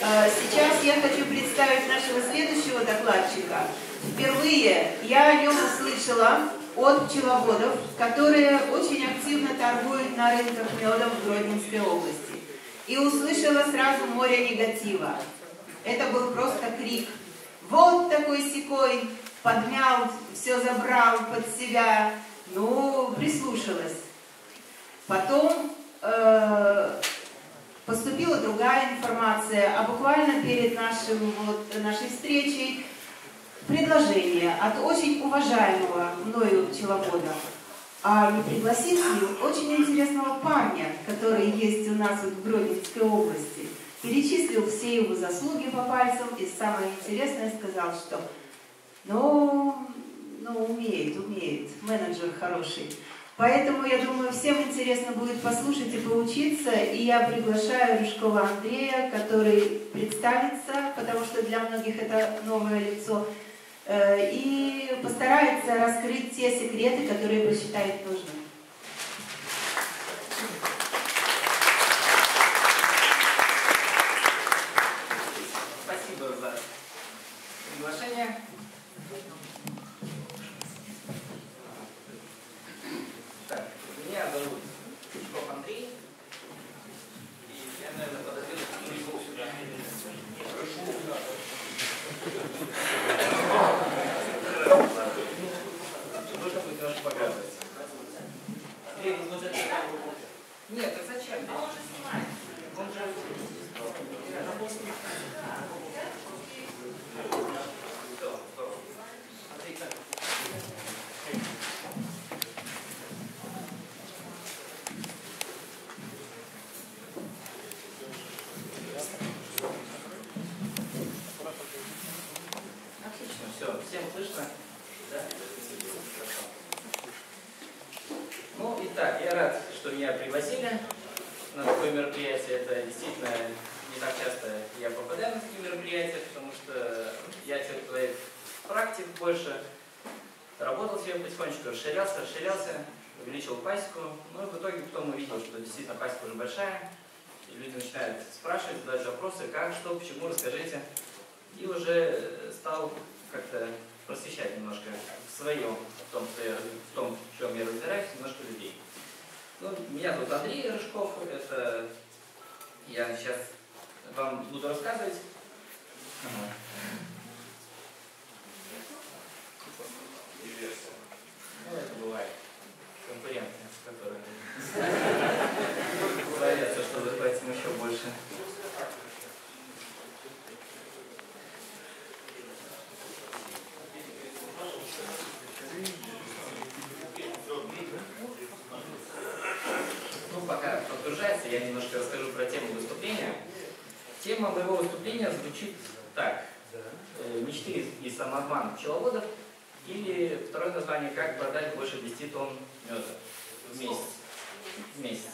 Сейчас я хочу представить нашего следующего докладчика. Впервые я о нем услышала от пчеловодов, которые очень активно торгуют на рынках медом в Гродненской области. И услышала сразу море негатива. Это был просто крик. Вот такой-сякой, подмял, все забрал под себя. Ну, прислушалась. Потом поступила другая информация, а буквально перед нашей встречей предложение от очень уважаемого мною пчеловода. А не пригласить ли очень интересного парня, который есть у нас в Гродненской области? Перечислил все его заслуги по пальцам и самое интересное сказал, что умеет, менеджер хороший. Поэтому, я думаю, всем интересно будет послушать и поучиться. И я приглашаю Рыжкова Андрея, который представится, потому что для многих это новое лицо, и постарается раскрыть те секреты, которые посчитает нужным. Спасибо за приглашение. Так, меня зовут Рыжков Андрей. И я, наверное, подойду сюда. Нужно будет немножко показывать. Нет, так зачем? А он же снимает. Он же... Отлично, все, всем слышно? Да? Ну, итак, я рад, что меня пригласили на такое мероприятие. Это действительно не так часто я попадаю на такие мероприятия, потому что я человек практик больше. Работал себе потихонечку, расширялся, увеличил пасеку. Ну и в итоге потом увидел, что действительно пасека уже большая. И люди начинают спрашивать, задать вопросы, как, что, почему, расскажите. И уже стал как-то просвещать немножко в своем, в том, в чем я разбираюсь, немножко людей. Ну, меня зовут Андрей Рыжков, это я сейчас вам буду рассказывать. Ну, это бывает. Конкуренты, которые боятся, что захватим еще больше. Ну, пока подгружается, я немножко расскажу про тему выступления. Тема моего выступления звучит так. Мечты и самообман пчеловодов. Или второе название, как продать больше 10 тонн меда в месяц.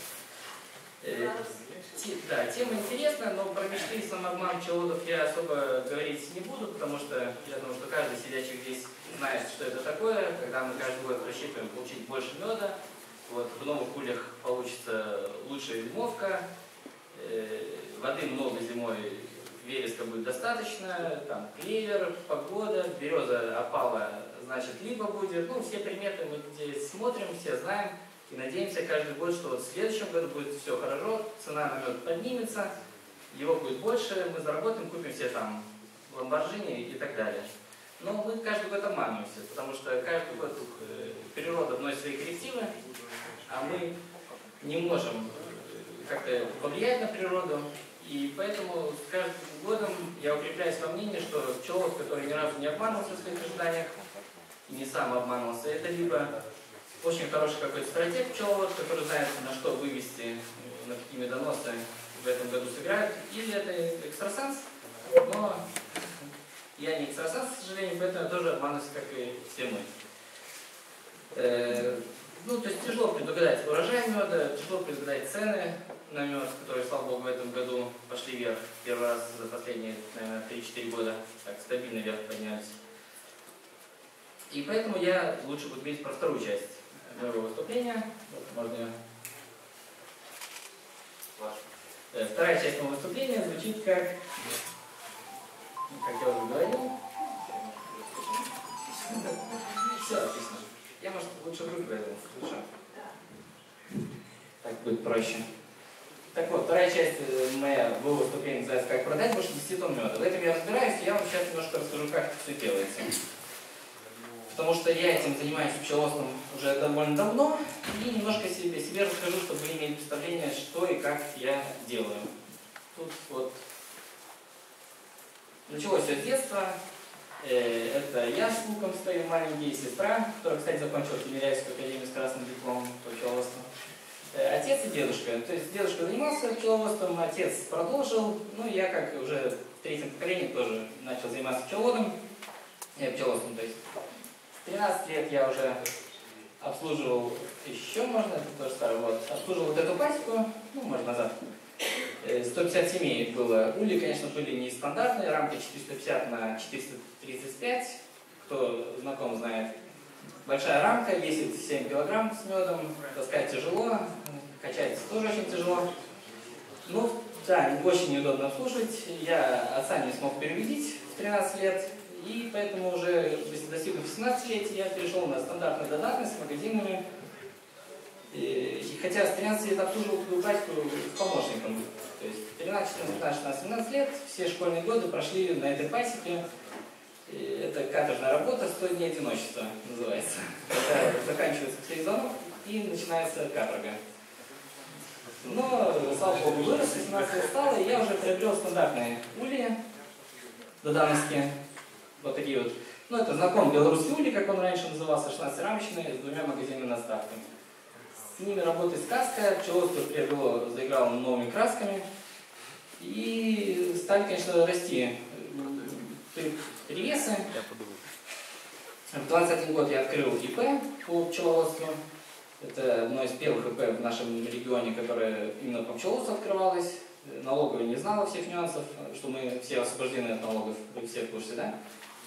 Да, тема интересная, но про мечты и самообман пчеловодов я особо говорить не буду, потому что я думаю, что каждый сидящий здесь знает, что это такое, когда мы каждый год рассчитываем получить больше меда. Вот, в новых ульях получится лучшая зимовка, воды много зимой, вереска будет достаточно, там клевер, погода, береза опала, значит либо будет. Ну, все приметы мы здесь смотрим, все знаем и надеемся каждый год, что вот в следующем году будет все хорошо, цена на мед поднимется, его будет больше, мы заработаем, купим все там ламборджини и так далее. Но мы каждый год обманываемся, потому что каждый год природа вносит свои коррективы, а мы не можем как-то повлиять на природу. И поэтому с каждым годом я укрепляюсь во мнении, что пчеловод, который ни разу не обманывался в своих ожиданиях, и не сам обманывался, это либо очень хороший какой-то стратег пчеловод, который знает, на что вывести, на какие медоносы в этом году сыграют, или это экстрасенс, но я не экстрасенс, к сожалению, поэтому я тоже обманываюсь, как и все мы. Ну, то есть тяжело предугадать урожай меда, тяжело предугадать цены на мед, которые, слава богу, в этом году пошли вверх. Первый раз за последние, наверное, 3-4 года так стабильно вверх поднялись. И поэтому я лучше буду говорить про вторую часть моего выступления. Вот, можно Вторая часть моего выступления звучит как я уже говорил. Все отлично. Я, может, лучше в руки возьму. Хорошо. Так будет проще. Так вот, вторая часть моего выступления называется «Как продать больше 10 тонн меда». В этом я разбираюсь, и я вам сейчас немножко расскажу, как это все делается. Потому что я этим занимаюсь пчеловодством уже довольно давно, и немножко себе расскажу, чтобы вы имели представление, что и как я делаю. Тут вот началось все с детства. Это я с луком стою, маленький, сестра, которая, кстати, закончила Тимирязевскую академию с красным дипломом по пчеловодству. Отец и дедушка. То есть дедушка занимался пчеловодством, отец продолжил. Ну, я как уже в третьем поколении тоже начал заниматься пчеловодством. То есть с 13 лет я уже обслуживал, еще можно, это тоже старый, вот, обслуживал вот эту пасеку, ну, может, назад. 150 семей было. Ули, конечно, были нестандартные, рамка 450 на 435. Кто знаком, знает. Большая рамка, весит 7 килограмм с медом, таскать тяжело, качается тоже очень тяжело. Ну, да, очень неудобно обслуживать. Я отца не смог переубедить в 13 лет, и поэтому уже, достигнув 18 лет, я перешел на стандартную донатность с магазинами. И хотя с 13 лет обслуживал свою пасеку с помощником. То есть 13, 14, 15, 16, 17 лет, все школьные годы прошли на этой пасеке. Это каторжная работа, 100 дней одиночества называется. Когда заканчивается все сезон и начинается каторга. Но, слава богу, вырос, 18 лет стало, и я уже приобрел стандартные ульи додановские. Вот такие вот. Ну, это знакомый белорусский ульи, как он раньше назывался, 16-рамочный, с двумя магазинными наставками. С ними работает сказка, пчеловодство приобрело, заиграло новыми красками. И стали, конечно, расти привесы. В 21 год я открыл ИП по пчеловодству. Это одно из первых ИП в нашем регионе, которое именно по пчеловодству открывалось. Налоговая не знала всех нюансов, что мы все освобождены от налогов. Вы все в курсе, да?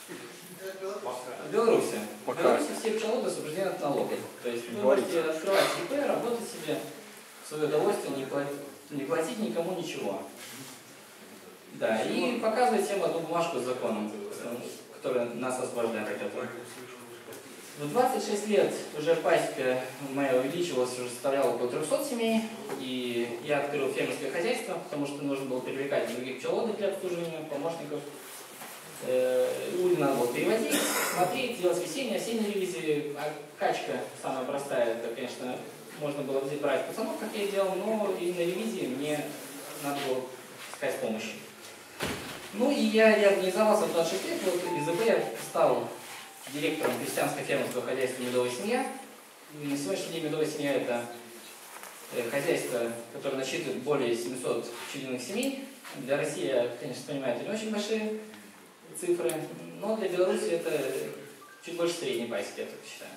В Беларуси. В Беларуси все пчеловоды освобождены от налогов. То есть вы можете открывать ИП, работать себе в свое удовольствие, не платить никому ничего. Да, и показывать всем одну бумажку с законом, которая нас освобождает от этого. В 26 лет уже пасека моя увеличивалась, уже составляла около 300 семей, и я открыл фермерское хозяйство, потому что нужно было привлекать других пчеловодов для обслуживания, помощников. Улей надо было переводить, смотреть, делать весенние, осенние ревизии. А качка самая простая, это, конечно, можно было брать пацанов, как я и делал, но и на ревизии мне надо было искать помощи. Ну и я организовался в 26 лет, вот из ИП я стал директором крестьянско-фермерского хозяйства «Медовая семья». И на сегодняшний день «Медовая семья» — это хозяйство, которое насчитывает более 700 пчелиных семей. Для России, я, конечно, понимаю, это не очень большие цифры, но для Беларуси это чуть больше средней пасеки, я так считаю.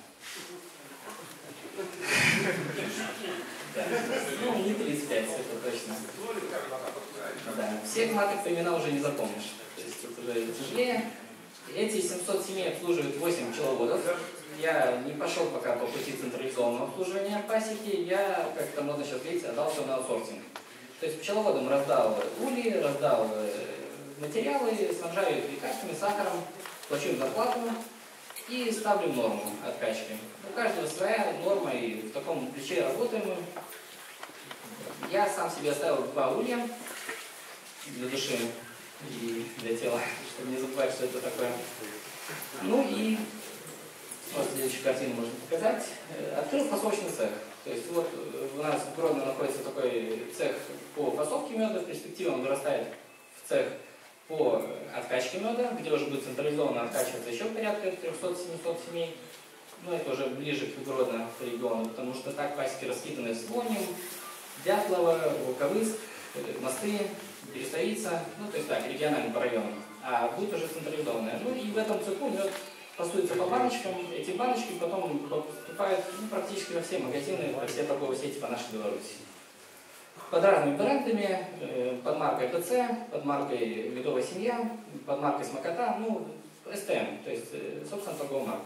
Да. Ну, не 35, это точно. Да. Всех маток по именам уже не запомнишь. То есть это уже тяжелее. Эти 700 семей обслуживают 8 пчеловодов. Я не пошел пока по пути централизованного обслуживания пасеки. Я, как это можно сейчас видеть, отдал все на аутсорсинг. То есть пчеловодам раздал ульи, раздал материалы, снабжаю их лекарствами, сахаром, плачу им зарплату и ставлю норму откачки. У каждого своя норма, и в таком ключе работаем мы. Я сам себе оставил 2 улья для души и для тела, чтобы не забывать, что это такое. Ну и вот следующую картину можно показать. Открыл фасовочный цех. То есть вот у нас в Гродно находится такой цех по фасовке меда, в перспективе он вырастает в цех по откачке меда, где уже будет централизованно откачиваться еще порядка 300-700 семей. Но это уже ближе к Гродно, к региону, потому что так пасеки раскиданы в Слоним, Дятлово, Волковыск, Мосты, Берестовица, ну то есть так, регионально по районам. А будет уже централизованное. Ну и в этом цеху мед фасуется по баночкам, эти баночки потом поступают практически во все магазины, во все торговые сети по нашей Беларуси. Под разными брендами, под маркой ПЦ, под маркой «Медовая семья», под маркой «Смокота», ну, СТМ, то есть, собственно, торговая марка.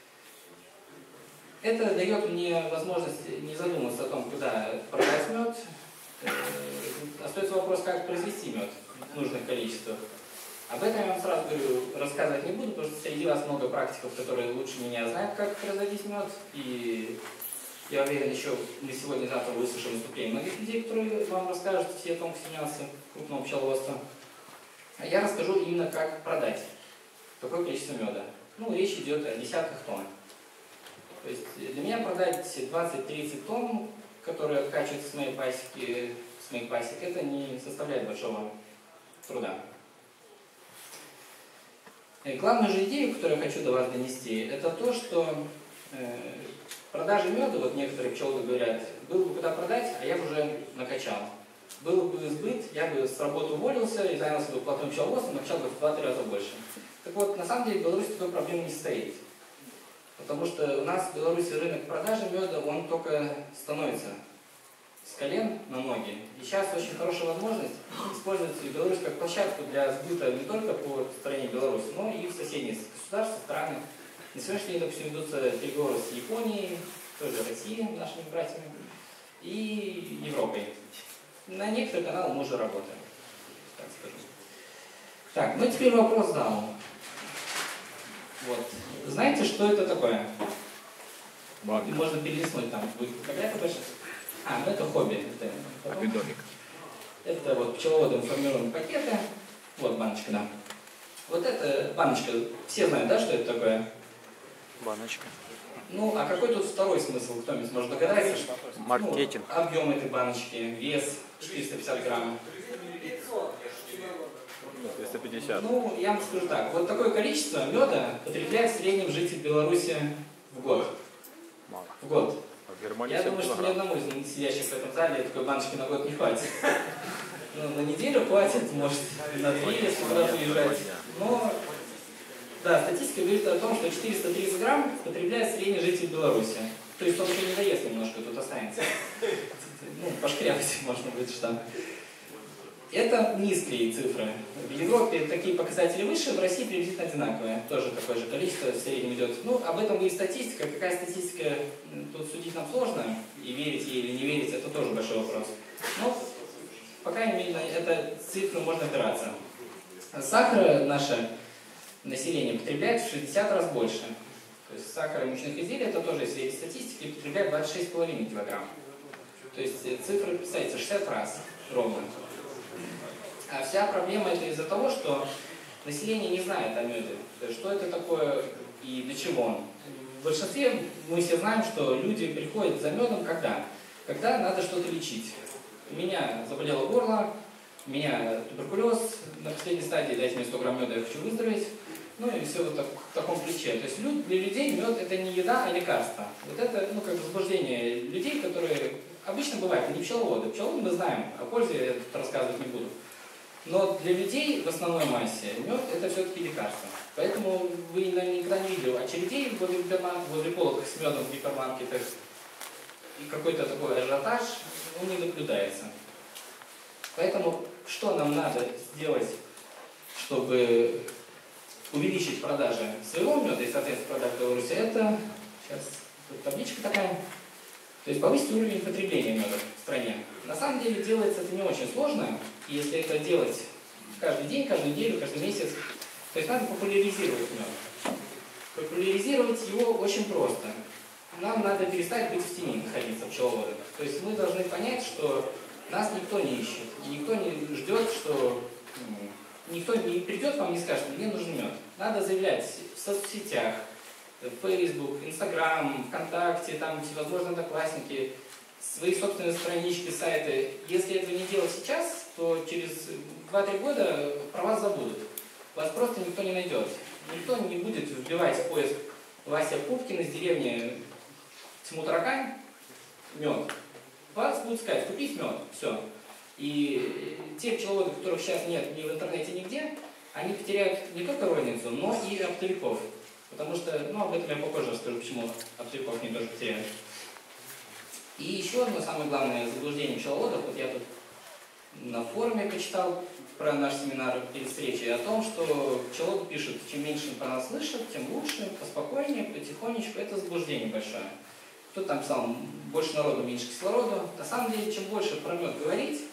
Это дает мне возможность не задумываться о том, куда продать мед, остается вопрос, как произвести мед в нужных количествах. Об этом я вам сразу говорю, рассказывать не буду, потому что среди вас много практиков, которые лучше меня знают, как производить мед. И я уверен, еще мы сегодня-завтра выслушаем выступление многих людей, которые вам расскажут все тонкости нюансы крупного пчеловодства. А я расскажу именно, как продать такое количество меда. Ну, речь идет о десятках тонн. То есть для меня продать 20-30 тонн, которые откачиваются с моей пасеки, это не составляет большого труда. И главную же идею, которую я хочу до вас донести, это то, что продажи меда, вот некоторые пчелы говорят, было бы куда продать, а я бы уже накачал. Был бы сбыт, я бы с работы уволился и занялся бы плотным пчеловодством, накачал бы в 2-3 раза больше. Так вот, на самом деле в Беларуси такой проблемы не стоит. Потому что у нас в Беларуси рынок продажи меда, он только становится с колен на ноги. И сейчас очень хорошая возможность использовать Беларусь как площадку для сбыта не только по стране Беларусь, но и в соседние государства, страны. На сегодняшний день, допустим, ведутся переговоры с Японией, тоже Россией, нашими братьями, и Европой. На некоторых каналах мы уже работаем, так скажу. Так, ну теперь вопрос дам. Вот. Знаете, что это такое? Можно перелистнуть, там будет фотография больше. А, ну это хобби. Это вот пчеловодом формируем пакеты. Вот баночка, да. Вот эта баночка, все знают, да, что это такое? Баночка. Ну, а какой тут второй смысл, кто-нибудь может догадаться? Маркетинг. Ну, объем этой баночки, вес 450 грамм. 350. Ну, я вам скажу так, вот такое количество меда потребляет в среднем житель Беларуси в год. Мало. В год. А в Германии Я 7 думаю, что ни килограмм. одному из сидящих в этом зале такой баночки на год не хватит. Ну, на неделю хватит, может, на 3, если куда-то уезжать. Но, да, статистика говорит о том, что 430 грамм потребляет средний житель Беларуси. То есть он еще не доест немножко, тут останется. Ну, пошкрябать можно будет что. Это низкие цифры. В Европе такие показатели выше, в России приблизительно одинаковые. Тоже такое же количество в среднем идет. Ну, об этом и статистика. Какая статистика, тут судить нам сложно. И верить ей или не верить, это тоже большой вопрос. Но, по крайней мере, на эту цифру можно опираться. Сахара наше население потребляет в 60 раз больше. То есть сахара и мучных изделий, это тоже, если есть статистика, потребляет 26,5 килограмм. То есть цифры, представляете, 60 раз ровно. А вся проблема это из-за того, что население не знает о меде. Что это такое и для чего он. В большинстве мы все знаем, что люди приходят за медом когда? Когда надо что-то лечить. У меня заболело горло, у меня туберкулез на последней стадии, дайте мне 100 грамм меда, я хочу выздороветь. Ну и все вот в таком ключе. То есть для людей мед это не еда, а лекарство. Вот это, ну, как бы заблуждение людей, которые обычно бывают, не пчеловоды. Пчеловоды мы знаем, о пользе я тут рассказывать не буду. Но для людей в основной массе мед это все-таки лекарство. Поэтому вы, наверное, никогда не видели очередей возле полок с медом в гипермаркетах. И какой-то такой ажиотаж, он не наблюдается. Поэтому что нам надо сделать, чтобы увеличить продажи своего меда и, соответственно, продаж в Беларуси, это, сейчас тут табличка такая, то есть повысить уровень потребления меда в стране. На самом деле делается это не очень сложно, и если это делать каждый день, каждую неделю, каждый месяц, то есть надо популяризировать мед. Популяризировать его очень просто. Нам надо перестать быть в тени, находиться пчеловодом. То есть мы должны понять, что нас никто не ищет, и никто не ждет, что никто не придет к вам и не скажет, мне нужен мед. Надо заявлять в соцсетях, в Facebook, Instagram, ВКонтакте, там всевозможные одноклассники, свои собственные странички, сайты. Если этого не делать сейчас, то через 2-3 года про вас забудут. Вас просто никто не найдет. Никто не будет вбивать в поиск Вася Пупкин из деревни Тьму-Таракань, мед. Вас будут сказать, купить мед, все. И те пчеловоды, которых сейчас нет ни в интернете, нигде, они потеряют не только розницу, но и оптовиков. Потому что, ну, об этом я попозже расскажу, почему оптовиков они тоже потеряют. И еще одно самое главное заблуждение пчеловодов, вот я тут на форуме почитал про наш семинар перед встречей, о том, что пчеловоды пишут, чем меньше про нас слышат, тем лучше, поспокойнее, потихонечку. Это заблуждение большое. Кто там писал, больше народу, меньше кислорода. На самом деле, чем больше про мед говорить,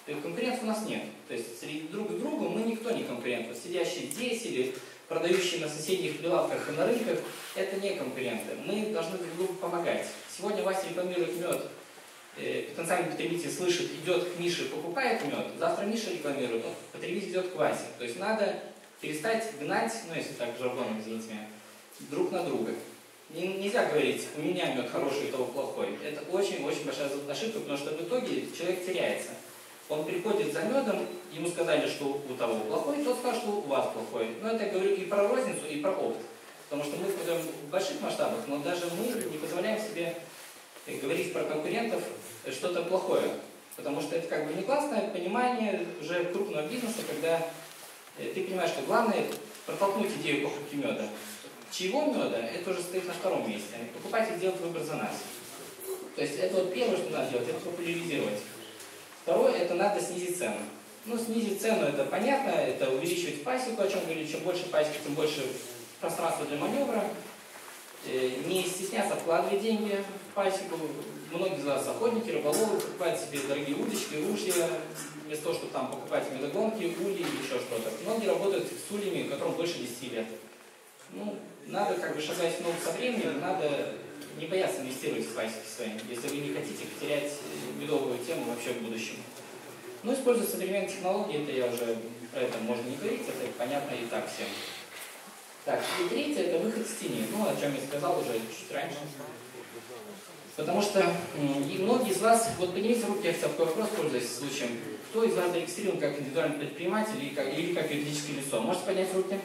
То есть конкуренции у нас нет. То есть среди друг другу мы никто не конкурент. Вот сидящие здесь или продающие на соседних прилавках и на рынках, это не конкуренты. Мы должны друг другу помогать. Сегодня Вася рекламирует мед, потенциальный потребитель слышит, идет к Мише, покупает мед, завтра Миша рекламирует, потребитель идет к Васе. То есть надо перестать гнать, ну если так жаргоном, извините меня, друг на друга. Нельзя говорить, у меня мед хороший, у того плохой. Это очень-очень большая ошибка, потому что в итоге человек теряется. Он приходит за медом, ему сказали, что у того плохой, тот сказал, что у вас плохой. Но это я говорю и про розницу, и про опыт. Потому что мы продаем в больших масштабах, но даже мы не позволяем себе говорить про конкурентов что-то плохое. Потому что это как бы не классное понимание уже крупного бизнеса, когда ты понимаешь, что главное протолкнуть идею покупки меда. Чьего меда, это уже стоит на втором месте. Покупатель делает выбор за нас. То есть это вот первое, что надо делать, это популяризировать. Второе, это надо снизить цену. Ну, снизить цену, это понятно, это увеличивать пасеку, о чем говорили, чем больше пасеки, тем больше пространства для маневра. Не стесняться вкладывать деньги в пасеку. Многие из вас охотники, рыболовы, покупают себе дорогие удочки, ружья, вместо того, чтобы там покупать медогонки, ульи или еще что-то. Многие работают с ульями, которым больше 10 лет. Ну, надо как бы шагать в ногу со временем, надо не бояться инвестировать в пасеки свои, если вы не хотите потерять медовую тему вообще в будущем. Ну, используя современные технологии, это я уже про это можно не говорить, это понятно и так всем. Так, и третье, это выход с тени, ну, о чем я сказал уже чуть раньше. Потому что и многие из вас, вот поднимите руки, я хотел такой вопрос, пользуясь случаем, кто из вас зарегистрирован как индивидуальный предприниматель или как юридическое лицо? Можете поднять руки?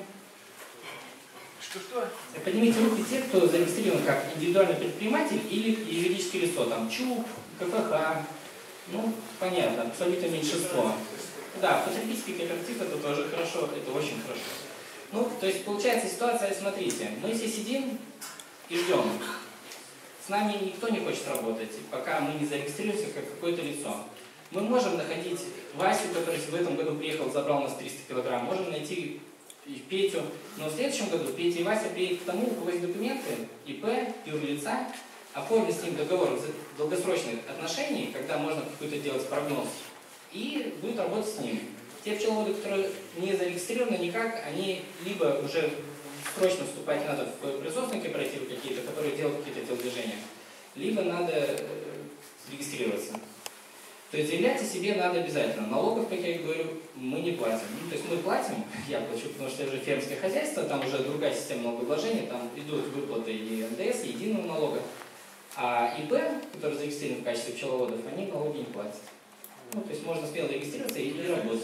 Что? Поднимите руки те, кто зарегистрирован как индивидуальный предприниматель или юридическое лицо, там ЧУП, КФХ, ну, понятно, абсолютно меньшинство. Да, потребительский кооператив это тоже хорошо, это очень хорошо. Ну, то есть получается ситуация, смотрите, мы все сидим и ждем. С нами никто не хочет работать, пока мы не зарегистрируемся как какое-то лицо. Мы можем находить Васю, который в этом году приехал, забрал у нас 300 килограмм, можем найти и Петю, но в следующем году Петя и Вася приедут к тому, у кого есть документы, ИП, юрлица, оформить с ним договор долгосрочных отношений, когда можно какой-то делать прогноз, и будет работать с ним. Те пчеловоды, которые не зарегистрированы никак, они либо уже срочно вступать надо в производственные кооперативы какие-то, которые делают какие-то телодвижения, либо надо регистрироваться. То есть заявлять о себе надо обязательно. Налогов, как я и говорю, мы не платим. Ну, то есть мы платим, я плачу, потому что это же фермерское хозяйство, там уже другая система налогообложения, там идут выплаты и НДС, и единого налога. А ИП, которые зарегистрированы в качестве пчеловодов, они налоги не платят. Ну, то есть можно смело регистрироваться и работать.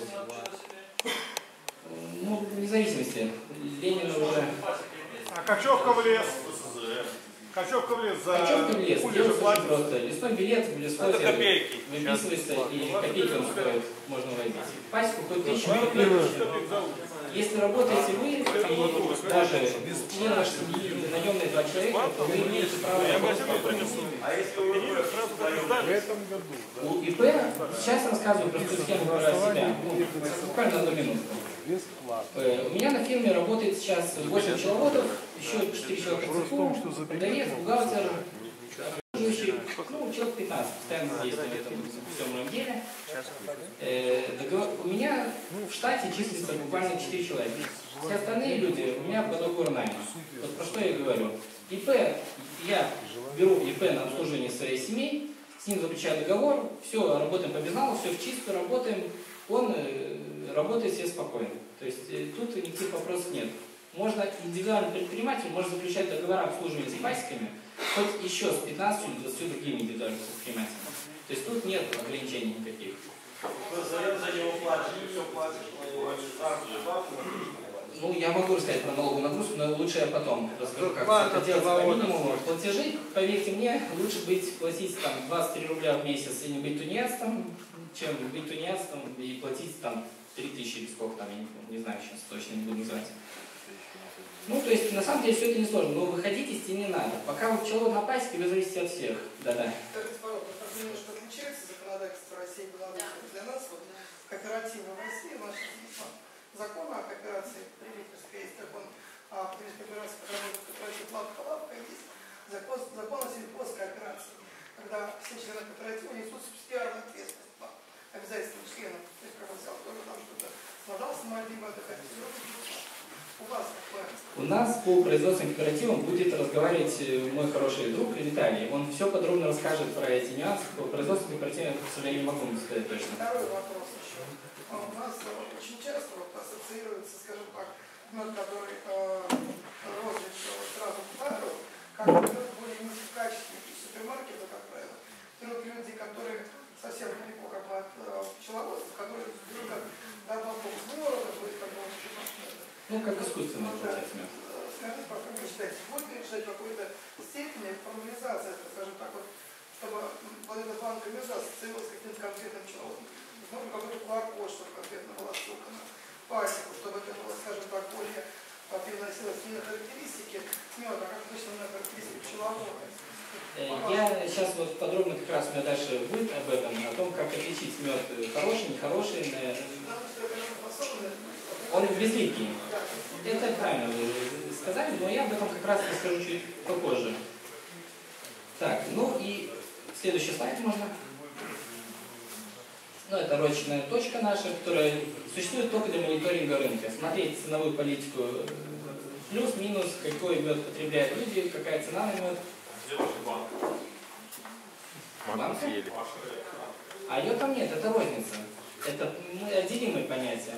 Ну, вне зависимости. Ленин уже... А Качевка в лес? Качевка в лес за... Качевка в лес. Делается очень просто. Лесной билет в лесхозе выписывается, и копейки он стоит, можно возить. Пасеку хоть 1000 рублей. Если работаете вы, и даже не ваш семьи, наемные 2 человека, то вы имеете право работать. А если вы сразу в этом году? У ИП, сейчас рассказываю простую схему про себя. Ну, буквально 1 минутку. У меня на фирме работает сейчас 8 пчеловодов, еще 4 человека в цеху, продавец, бухгалтер, обслуживающий, ну, человек 15, постоянно действует в этом всем моем деле. У меня в штате числится буквально 4 человека. Все остальные люди у меня по договору найма. Вот про что я говорю. ИП, я беру ИП на обслуживание своей семьи, с ним заключаю договор, все, работаем по безналу, все в чистую, работаем, он работает все спокойно. То есть тут никаких вопросов нет. Можно индивидуальный предприниматель может заключать договора обслуживания с пасеками, хоть еще с 15 или 20 другими индивидуальными предпринимателями. То есть тут нет ограничений никаких. Ну, я могу рассказать про налоговую нагрузку, но лучше я потом расскажу, как это делать по минимуму. Платежи, поверьте мне, лучше платить там 23 рубля в месяц и не быть тунеядцем, чем быть тунеядцем и платить там 3000 или сколько там, я не знаю, сейчас точно не буду называть. Ну, то есть, на самом деле, все это не сложно, но выходить из тени надо. Пока вы пчеловод на пасеке, вы зависите от всех. Да-да. Немножко отличается законодательство России и Беларуси. Для нас, вот, кооперативы в России, у нас закон о кооперации потребительской, есть закон о потребительской кооперации, который работает кооператив лавка-лавка, есть закон о сельхозкооперации, когда все члены кооператива несут субсидиарную ответственность, обязательно члены отдыхать. У вас какое? У нас по производственным кооперативам будет разговаривать мой хороший друг Виталий. Он все подробно расскажет про эти нюансы. По производственным кооперативам, к сожалению, не могу сказать точно. Второй вопрос еще. У нас очень часто ассоциируется, скажем так, мед, который розовый сразу в тару, как мед более низкокачественный в супермаркете, как правило. Берут люди, которые совсем далеко как бы от пчеловодства, которые берут добавку хлора, будет как бы очень машина. Ну, как искусственный получается мед. Скажите, как вы считаете, будет ли решать в какой-то степени формализация, скажем так, вот, чтобы вот эта банка меда ассоциировалась с каким-то конкретным пчеловодом? Может, какой-то QR-код, чтобы конкретно была ссылка на пасеку, чтобы это было, скажем так, более привносилось не на характеристики меда, а как точно на характеристики пчеловода. Я сейчас вот подробно как раз у меня дальше будет об этом, о том, как отличить мед хороший, нехороший. Он безликий. Это правильно вы сказали, но я об этом как раз расскажу чуть попозже. Так, ну и следующий слайд можно. Ну, это розничная точка наша, которая существует только для мониторинга рынка. Смотреть ценовую политику плюс-минус, какой мед потребляют люди, какая цена на мед. Банку съели. А ее там нет, это розница. Это отделимые понятия.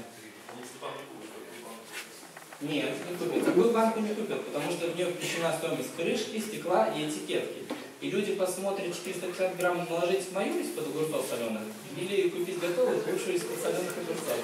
Нет, не купят. Такую банку не купят, потому что в нее включена стоимость крышки, стекла и этикетки. И люди посмотрят 450 грамм наложить в мою из-под огурцов соленых или купить готовую, лучше из-под соленых огурцов.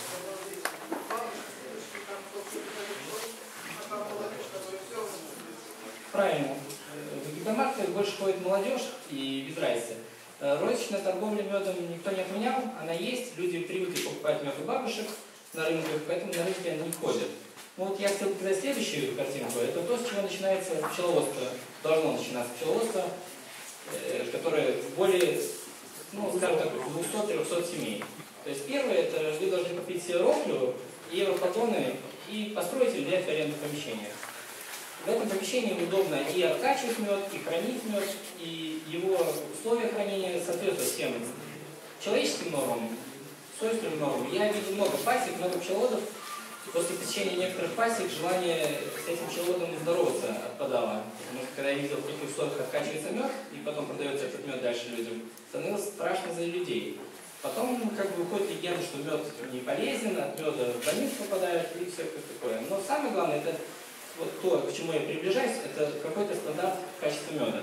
Правильно. В гипермаркетах больше ходит молодежь и без разницы. Розничная торговля медом никто не отменял, она есть, люди привыкли покупать мед у бабушек на рынках, поэтому на рынке они не ходят. Ну вот я хотел показать следующую картинку. Это то, с чего начинается пчеловодство. Должно начинаться пчеловодство, которое более, ну, скажем так, 200-300 семей. То есть первое, это вы должны купить себе роклю и европатоны и построить или взять в аренду помещение. В этом помещении удобно и откачивать мед, и хранить мед, и его условия хранения соответствуют всем человеческим нормам, свойственным нормам. Я видел много пасек, много пчеловодов. После посещения некоторых пасек желание с этим пчеловодом здороваться отпадало. Потому что когда я видел, в каких условиях откачивается мед, и потом продается этот мед дальше людям, становилось страшно за людей. Потом как бы выходит легенда, что мед не полезен, от меда в больницу попадают и все такое. Но самое главное, это вот то, к чему я приближаюсь, это какой-то стандарт качества меда.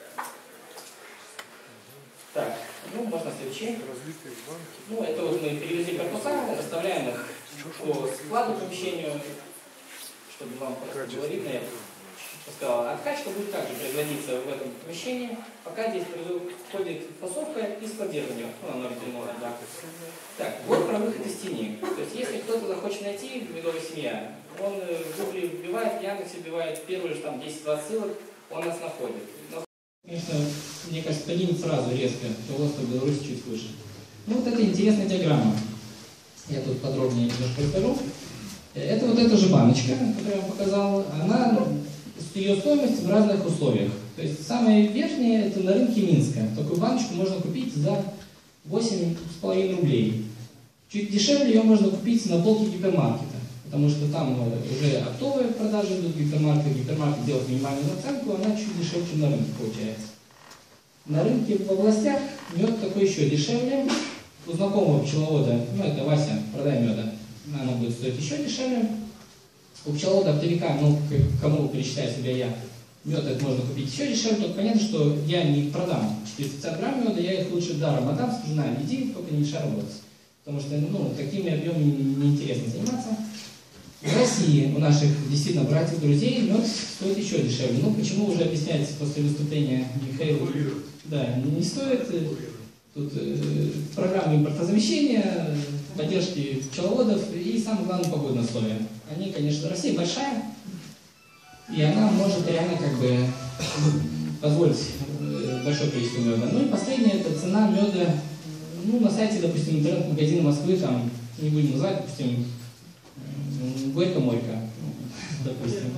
Так, ну можно следующий. Ну это вот мы перевезли корпуса, расставляем их по складу помещению, чтобы вам просто было видно, я сказал. Откачка будет также производиться в этом помещении, пока здесь происходит фасовка и складирование. Ну, оно разделено, да. Так, вот про выход из тени. То есть, если кто-то захочет найти медовая семья, он в Гугле вбивает, в Яндексе вбивает первые же там 10-20 ссылок, он нас находит. Конечно, мне кажется, поднимет сразу резко, пчеловодство в Беларуси чуть выше. Ну, вот это интересная диаграмма. Я тут подробнее немножко расскажу. Это вот эта же баночка, которую я вам показал. Она, ее стоимость в разных условиях. То есть самая верхняя, это на рынке Минска. Такую баночку можно купить за 8,5 рублей. Чуть дешевле ее можно купить на полке гипермаркета. Потому что там уже оптовые продажи идут в гипермаркет делает минимальную наценку, она чуть дешевле, чем на рынке получается. На рынке в областях мед такой еще дешевле. У знакомого пчеловода, ну это Вася, продай меда, она будет стоить еще дешевле. У пчеловода оптовика, ну кому перечисляю себя я, мед это можно купить еще дешевле, только понятно, что я не продам 450 грамм меда, я их лучше даром отдам, скажу, на, иди, только не мешай работать. Потому что, ну, такими объемами неинтересно заниматься. В России у наших действительно братьев, друзей мед стоит еще дешевле. Ну, почему уже объясняется после выступления Михаила? Да, не стоит. Тут программы импортозамещения, поддержки пчеловодов и, самое главное, погодные условия. Они, конечно, Россия большая, и она может реально как бы позволить большое количество меда. Ну и последнее, это цена меда, ну, на сайте, допустим, интернет-магазина Москвы, там, не будем называть, допустим, Горько-Мойка, допустим.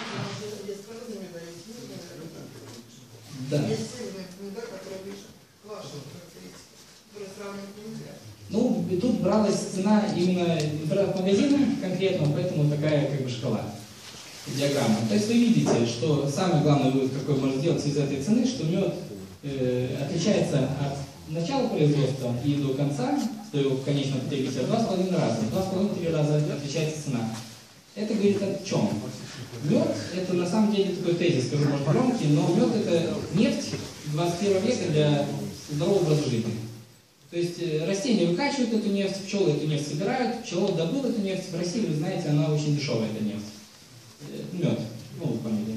Да. Есть меда, которые выше ваших характеристик, которые сравнивают нельзя. Ну, тут бралась цена именно из магазина конкретного, поэтому такая как бы шкала, диаграмма. То есть вы видите, что самый главный вывод, какой можно сделать из этой цены, что мед отличается от начала производства и до конца, до его конечного потребителя, 2,5 раза. 2,5-3 раза отличается цена. Это говорит о чем? Мед – это на самом деле такой тезис, скажу, может, громкий, но мед – это нефть 21 века для здорового образа жизни. То есть растения выкачивают эту нефть, пчелы эту нефть собирают, пчеловод добыл эту нефть. В России, вы знаете, она очень дешевая, эта нефть. Мед. Ну, фамилия.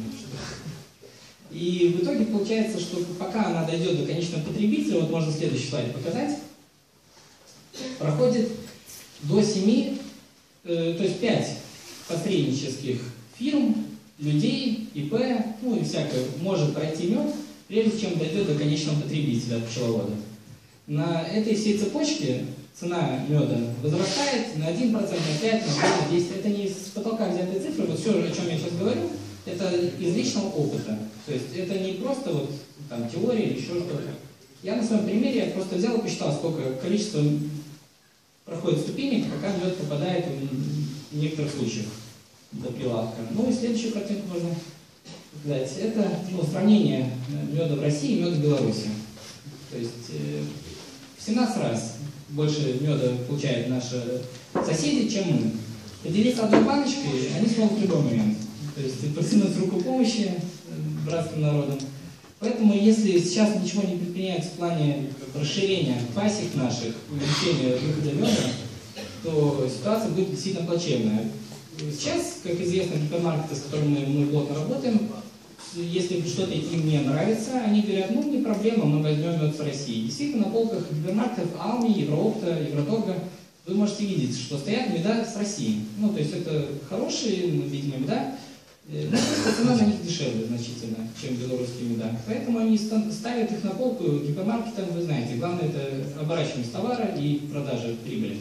И в итоге получается, что пока она дойдет до конечного потребителя, вот можно следующий слайд показать, проходит до 7, то есть 5 посреднических фирм, людей, ИП, ну и всякое, может пройти мед, прежде чем дойдет до конечного потребителя от пчеловода. На этой всей цепочке цена меда возрастает на 1%, на 5%, на 5%, на 10%. Это не с потолка взятые цифры, вот все, о чем я сейчас говорю, это из личного опыта. То есть это не просто вот там теория или еще что-то. Я на своем примере просто взял и посчитал, сколько количество проходит ступенек, пока мед попадает в некоторых случаях до прилавка. Ну и следующую картинку можно дать. Это сравнение меда в России и меда в Беларуси. То есть в 17 раз больше меда получают наши соседи, чем мы. Поделиться одной баночкой они смогут в любой момент. То есть протянуть руку помощи братским народам. Поэтому если сейчас ничего не предпринимается в плане расширения пасек наших, увеличения выхода меда, то ситуация будет действительно плачевная. Сейчас, как известно, гипермаркеты, с которыми мы плотно работаем, если что-то им не нравится, они говорят, ну не проблема, мы возьмем мед с России. Действительно, на полках гипермаркетов Алми, Евроопта, Евроторга вы можете видеть, что стоят меда с России. Ну, то есть это хорошие, видимо, меда, но цена на них дешевле значительно, чем белорусские меда. Поэтому они ставят их на полку гипермаркетам, вы знаете, главное это оборачиваемость товара и продажа прибыли.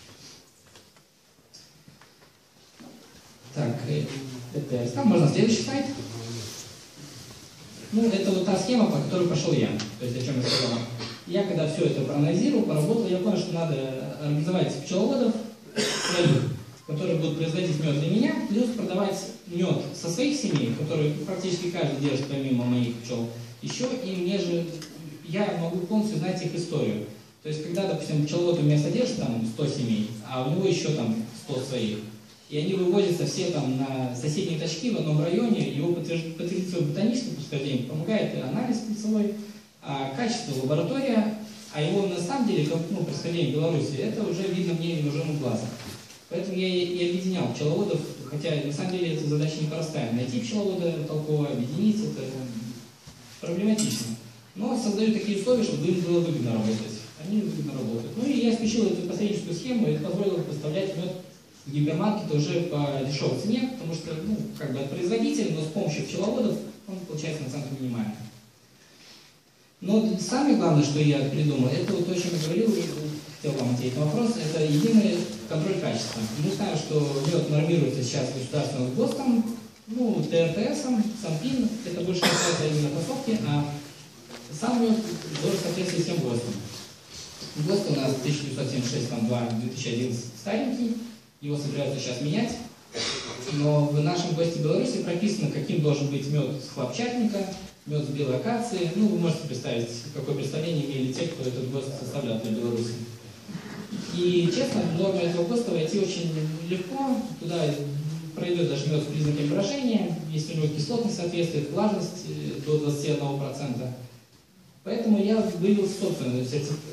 Так, там можно следующий слайд. Ну, это вот та схема, по которой пошел я. То есть, о чем я сказал. Я, когда все это проанализировал, поработал, я понял, что надо организовать пчеловодов своих, которые будут производить мед для меня, плюс продавать мед со своих семей, которые практически каждый держит помимо моих пчел, еще и мне же, я могу полностью знать их историю. То есть, когда, допустим, пчеловод у меня содержит там 100 семей, а у него еще там 100 своих, и они выводятся все там на соседние точки в одном районе, его подтвердить свое ботаническое происхождение помогает анализ пыльцевой, а качество лаборатория, а его на самом деле, происхождение в Беларуси, это уже видно мне невооруженным глазом. Поэтому я и объединял пчеловодов, хотя на самом деле эта задача непростая. Найти пчеловода толкового, объединить, это проблематично. Но создаю такие условия, чтобы им было выгодно работать. Они выгодно работают. Ну и я спешил эту посредническую схему, и это позволило поставлять мед в гипермаркеты уже по дешевой цене, потому что, как бы от производителя, но с помощью пчеловодов он получается наценка минимальная. Но самое главное, что я придумал, это вот то, о чем я говорил, хотел вам ответить на вопрос, это единый контроль качества. Мы знаем, что мед нормируется сейчас государственным ГОСТом, ТРТСом, СанПин, это больше касается именно фасовки, а сам мед должен соответствовать всем ГОСТам. ГОСТ у нас 1976-2-2011 старенький, его собираются сейчас менять, но в нашем ГОСТе Беларуси прописано, каким должен быть мед с хлопчатника, мед с белой акации. Ну, вы можете представить, какое представление имели те, кто этот ГОСТ составлял для Беларуси. И, честно, в норму этого ГОСТа войти очень легко, туда пройдет даже мед с признаками брожения, если у него кислотность соответствует, влажность до 21%. Поэтому я вывел собственный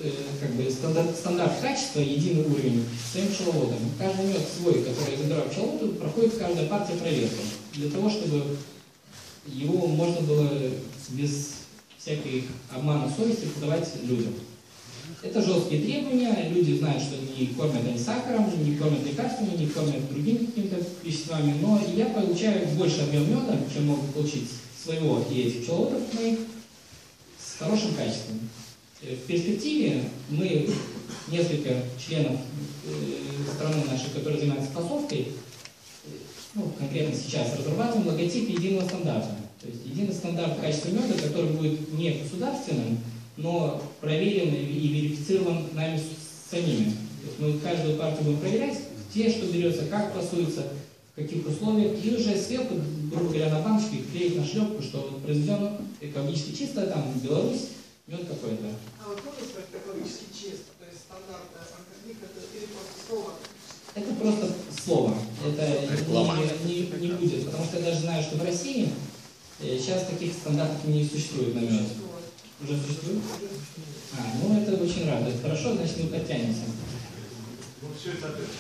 стандарт качества, единый уровень своим пчеловодам. Каждый мед свой, который я забираю пчеловоду, проходит каждая партия проверки, для того, чтобы его можно было без всяких обмана совести подавать людям. Это жесткие требования, люди знают, что не кормят они сахаром, не кормят лекарствами, не кормят другими какими-то веществами, но я получаю больше объем меда, чем могу получить своего и этих пчеловодов моих, с хорошим качеством. В перспективе мы, несколько членов страны нашей, которые занимаются фасовкой, конкретно сейчас разрабатываем логотип единого стандарта. То есть единый стандарт качества меда, который будет не государственным, но проверен и верифицирован нами самими. То есть мы каждую партию будем проверять, где что берется, как фасуется, в каких условиях, и уже сверху, грубо говоря, на баночке клеить нашлепку, что вот произведено экологически чисто, там, Беларусь, мед какой-то. А вот можно сказать экологически чисто, то есть стандартная органика, это или просто слово? Это просто слово, это не будет, потому что я даже знаю, что в России сейчас таких стандартов не существует на мед. Уже существует? Ну это очень рад, это хорошо, значит мы подтянемся. Ну все это опять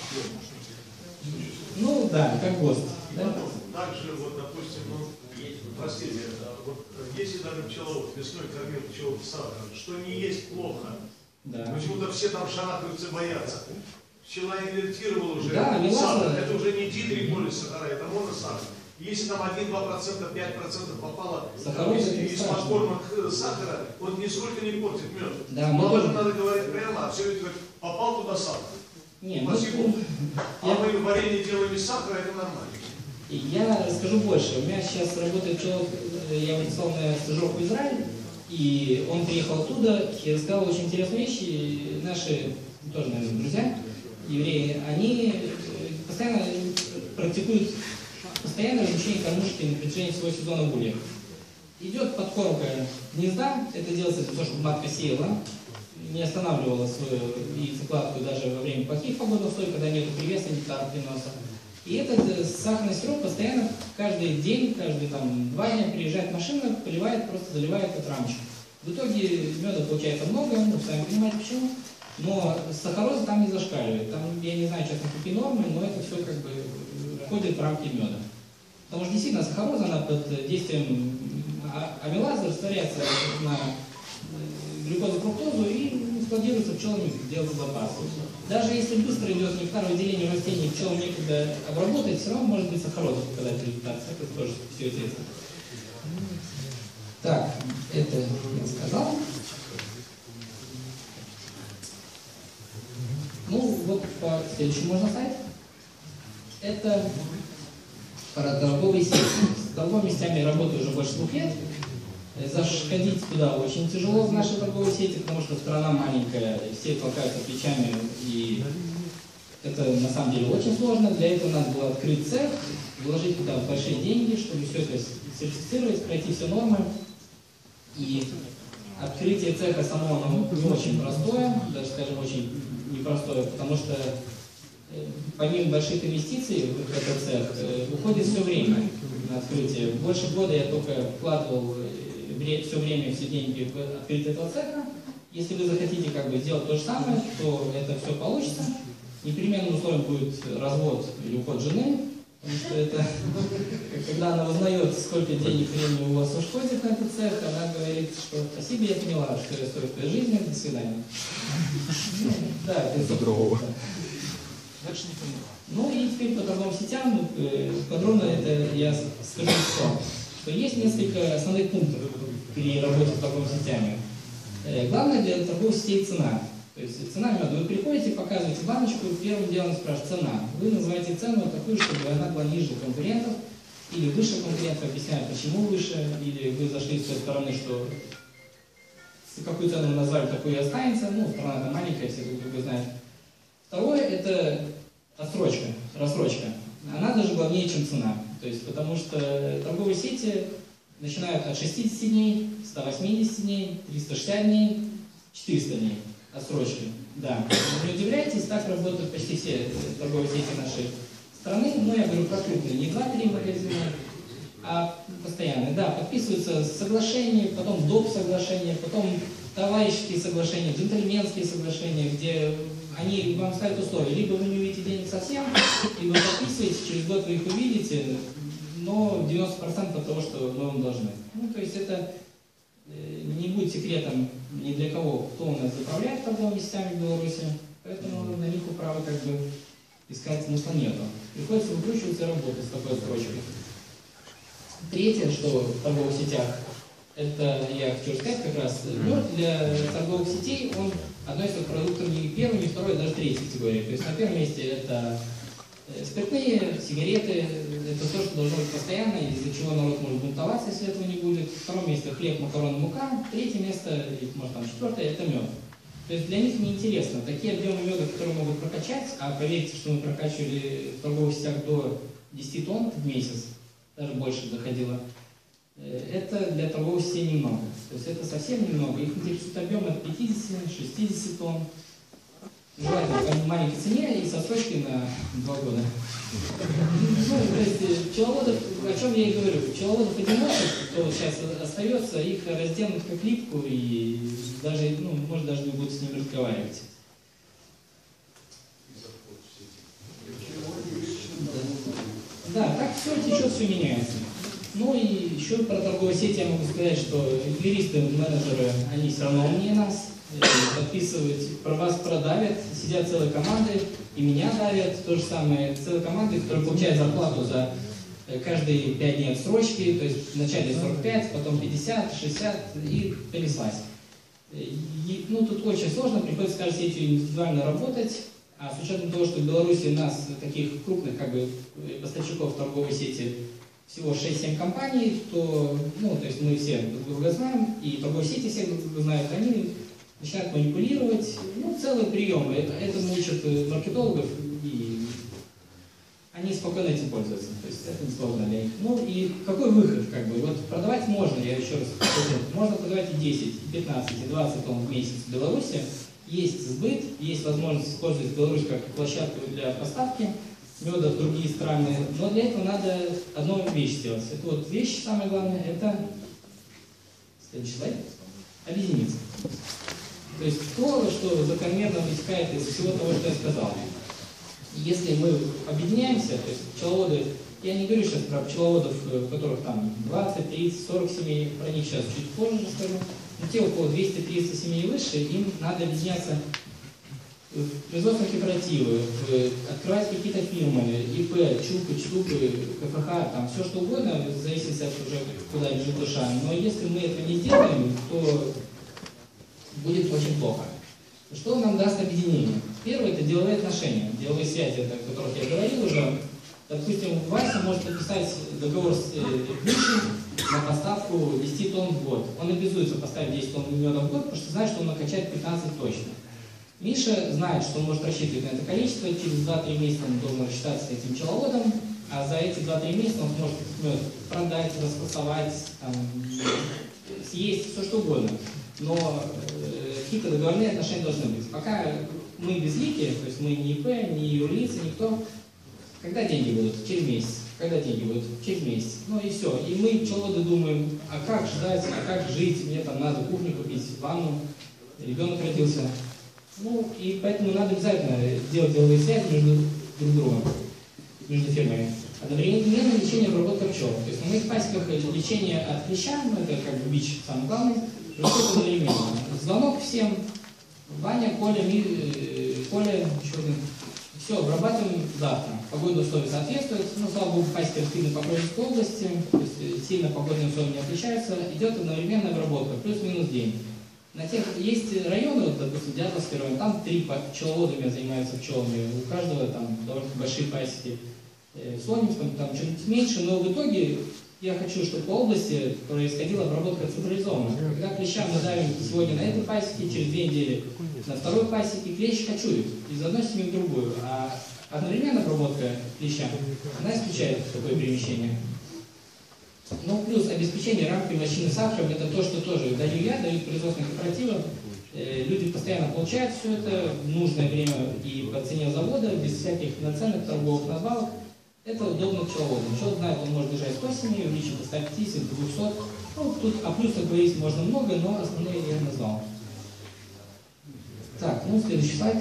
Ну да, как ГОСТ. Да? Также, вот, допустим, простите, вот, если даже пчеловод весной кормил пчел сахаром, что не есть плохо. Да. Почему-то все там шарахаются, боятся. Пчела инвертировала уже да, сахар. Это уже не Т3 сахара, это моносахар. Если там 1-2%, 5% попало из подкормок сахара, он нисколько не портит мед. Да, Молодым надо говорить прямо, а все это говорит, попал туда сахар. Не, мы варенье делаем из сахара, это нормально. Я расскажу больше. У меня сейчас работает человек, я выписал на стажировку в Израиль, и он приехал оттуда и рассказал очень интересные вещи. И наши, тоже, наверное, друзья, евреи, они постоянно практикуют постоянное размещение кормушки на протяжении всего сезона в ульях. Идет подкормка гнезда, это делается для того, чтобы матка сеяла, не останавливала свою яйцекладку даже во время плохих погодных условий, когда нет привеса, нектара, приноса. И этот сахарный сироп постоянно, каждый день, каждые 2 дня приезжает машина, поливает, просто заливает этот рамочку. В итоге меда получается много, сами понимаете почему, но сахароза там не зашкаливает. Там, я не знаю, честно, какие нормы, но это все как бы входит в рамки меда. Потому что действительно сахароза, она под действием амилаза растворяется на глюкозу, фруктозу и складируется пчелами, делается запас. Даже если быстро идет нектаровыделение растений, пчелам некогда обработать, все равно может быть сахароза показать результат. Это тоже все известно. Так, это я сказал. Ну, вот по следующему можно сайт. Это про торговые сети. С торговыми сетями работаю уже больше 2 лет. Заходить туда очень тяжело в наши торговые сети, потому что страна маленькая, все толкаются плечами, и это на самом деле очень сложно. Для этого надо было открыть цех, вложить туда большие деньги, чтобы все это сертифицировать, пройти все нормы. И открытие цеха само оно не очень простое, даже, скажем, очень непростое, потому что помимо больших инвестиций в этот цех уходит все время на открытие. Больше года я только вкладывал все время, все деньги в открытие этого цеха. Если вы захотите как бы сделать то же самое, то это все получится. Непременным условием будет развод или уход жены, потому что это, когда она узнает, сколько денег, времени у вас уходит на этот цех, она говорит, что спасибо, я поняла, что я стою в твоей жизни, до свидания. Да, это другого. Дальше не поняла. Ну и теперь по торговым сетям, подробно это я скажу, что есть несколько основных пунктов при работе с торговыми сетями. Главное для торговых сетей цена. То есть цена меда. Вы приходите, показываете баночку, первым делом спрашиваете цена. Вы называете цену такую, чтобы она была ниже конкурентов или выше конкурентов, объясняют, почему выше, или вы зашли с той стороны, что какую цену вы назвали, такую и останется. Ну, страна-то маленькая, все друг друга знают. Второе – это отсрочка, рассрочка. Она даже главнее, чем цена. То есть, потому что торговые сети начинают от 60 дней, 180 дней, 360 дней, 400 дней отсрочки. Да. Не удивляйтесь, так работают почти все торговые сети нашей страны. Ну, я говорю про крупные, не 2-3 магазина, а постоянные. Да, подписываются соглашения, потом доп. Соглашения, потом товарищеские соглашения, джентльменские соглашения, где они вам ставят условия. Либо вы не увидите денег совсем, либо подписываетесь, через год вы их увидите, но 90% того, что мы вам должны. Ну, то есть это не будет секретом ни для кого, кто у нас заправляет торговыми сетями в Беларуси, поэтому на них управы как бы искать смысла нету. Приходится выкручиваться и работать с такой строчкой. Третье, что в торговых сетях, это я хочу сказать как раз, мед для торговых сетей, он относится к продуктам не первой, не второй, даже третьей категории. То есть на первом месте это спиртные, сигареты, это то, что должно быть постоянно, из-за чего народ может бунтоваться, если этого не будет. В втором месте хлеб, макароны, мука. Третье место, или может там четвертое, это мед. То есть для них неинтересно. Такие объемы меда, которые могут прокачать, а поверьте, что мы прокачивали в торговых сетях до 10 тонн в месяц, даже больше доходило, это для торговых сетей немного. То есть это совсем немного. Их интересует объем от 50-60 тонн. Желательно по маленькой цене и со срочкой на 2 года. Ну, то есть пчеловодов, о чем я и говорю, пчеловодов одиночек, кто сейчас остается, их разденут как липку и даже, ну, может, даже не будут с ними разговаривать. Да, так все течет, все меняется. Ну и еще про торговые сети я могу сказать, что юристы, менеджеры, они все равно умнее нас. Подписывать, про вас продавят, сидят целые команды, и меня давят, то же самое, целые команды, которые получают зарплату за каждые 5 дней отсрочки, то есть вначале 45, потом 50, 60 и понеслась. И, ну, тут очень сложно, приходится с каждой сетью индивидуально работать, а с учетом того, что в Беларуси у нас таких крупных как бы поставщиков торговой сети всего 6-7 компаний, то, ну, то есть мы все друг друга знаем, и торговые сети все друг друга знают, они начинают манипулировать, ну, целые приемы. Этому учат маркетологов, и они спокойно этим пользуются. То есть это несложно для них. Ну и какой выход, как бы? Вот продавать можно, я еще раз скажу, можно продавать и 10, и 15, и 20 тонн в месяц в Беларуси. Есть сбыт, есть возможность использовать Беларусь как площадку для поставки меда в другие страны. Но для этого надо одну вещь сделать. Это вот вещь, самое главное, это следующий слайд, объединиться. То есть то, что закономерно вытекает из всего того, что я сказал. Если мы объединяемся, то есть пчеловоды, я не говорю сейчас про пчеловодов, у которых там 20, 30, 40 семей, про них сейчас чуть позже расскажу, но те, у кого 200-300 семей и выше, им надо объединяться в производственные кооперативы, открывать какие-то фирмы, ИП, ЧУПы, ЧТУПы, КФХ, там все что угодно, в зависимости от уже куда лежит душа. Но если мы это не сделаем, то будет очень плохо. Что нам даст объединение? Первое – это деловые отношения, деловые связи, о которых я говорил уже. Допустим, Вася может подписать договор с Мишей на поставку 10 тонн в год. Он обязуется поставить 10 тонн меда в год, потому что знает, что он накачает 15 точно. Миша знает, что он может рассчитывать на это количество, через 2-3 месяца он должен рассчитаться с этим пчеловодом, а за эти 2-3 месяца он сможет этот мед продать, расфасовать, съесть, все что угодно. Но какие-то договорные отношения должны быть. Пока мы безликие, то есть мы не ИП, не юрлицы, никто, когда деньги будут? Через месяц. Когда деньги будут? Через месяц. Ну и все. И мы, пчеловоды, думаем, а как ждать, а как жить, мне там надо кухню купить, ванну, ребенок родился. Ну и поэтому надо обязательно делать деловые связи между друг другом, между фирмами. Одновременно лечение и обработка пчел. То есть на моих пасеках лечение от клеща, ну это как бы бич самый главный, происходит одновременно. Звонок всем, Ваня, Коля, Коля, еще один. Все, обрабатываем завтра. Погодные условия соответствуют. Ну, слава богу, пасеки раскиданы по Кровельской области, то есть сильно погодные условия не отличаются. Идет одновременная обработка, плюс-минус день. На тех есть районы, вот, допустим, Дятловский район, там 3 пчеловода занимаются пчелами, у каждого там довольно большие пасеки. В Слонимском там чуть меньше, но в итоге я хочу, чтобы по области происходила обработка централизованно. Когда клеща мы давим сегодня на этой пасеке, через 2 недели на второй пасеке, клещ кочует из одной семьи в другую, а одновременная обработка клеща, она исключает такое перемещение. Ну, плюс обеспечение рамкой вощины сахаром, это то, что тоже даю я, дают производственные кооперативы. Люди постоянно получают все это в нужное время и по цене завода, без всяких наценок, торговых надбавок. Это удобно пчеловодам. Пчел знает, он может держать 100 семей, увеличить до 150, до 200. Ну, тут, а плюсов говорить можно много, но основные я назвал. Так, ну, следующий слайд.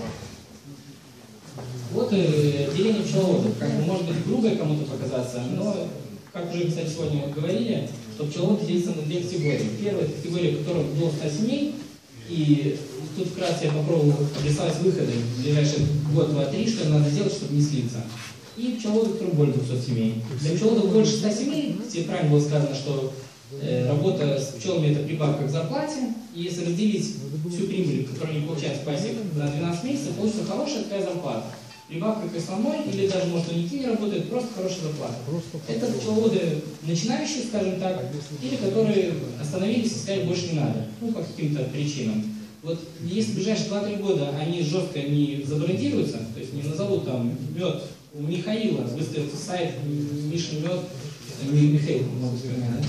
Вот деление пчеловодов. Как бы, может быть, грубое кому-то показаться, но, как уже, кстати, сегодня говорили, что пчеловод делится на 2 категории. Первая категория, в которой до 100 семей, и тут вкратце я попробую обрисовать выходы в ближайшие год, 2, 3, что надо делать, чтобы не слиться. И пчеловоды, которые более 200 семей. Для пчеловодов больше 100 семей, здесь правильно было сказано, что работа с пчелами – это прибавка к зарплате. И если разделить всю прибыль, которую они получают в пасеке, на 12 месяцев, получится хорошая такая зарплата. Прибавка к основной, или даже, может, у них не работает, просто хорошая зарплата. Это пчеловоды начинающие, скажем так, или которые остановились и сказали, больше не надо, ну, по каким-то причинам. вот если в ближайшие 2-3 года они жестко не забрендируются, то есть не назовут там мед у Михаила, выставят сайт Мишин мед, Михаил, много вспоминать,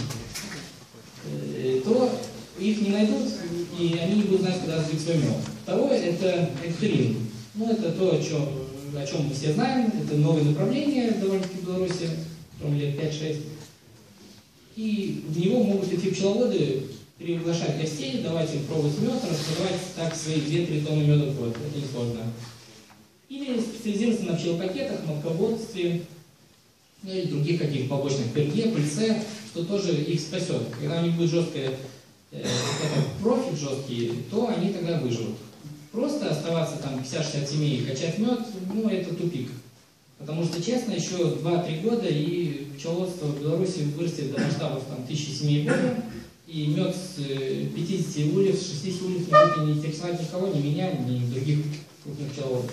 то их не найдут, и они не будут знать, куда развить свой мед. Второе – это экстрим. Ну, это то, о чем мы все знаем, это новое направление довольно-таки в Беларуси, которому лет 5-6. И в него могут идти пчеловоды, приглашать гостей, давать им пробовать мед, распродавать так свои 2-3 тонны меда в год. Это несложно. Или специализироваться на пчелопакетах, матководстве, ну или других каких побочных перге, пыльце, что тоже их спасет. Когда у них будет жесткое профиль жесткий, то они тогда выживут. Просто оставаться там 50-60 семей и качать мед, ну это тупик. Потому что, честно, еще 2-3 года и пчеловодство в Беларуси вырастет до масштабов там 1000 семей в год, и мед с 50 ульев, с 60 ульев не будет не интересовать никого, ни меня, ни других крупных пчеловодов.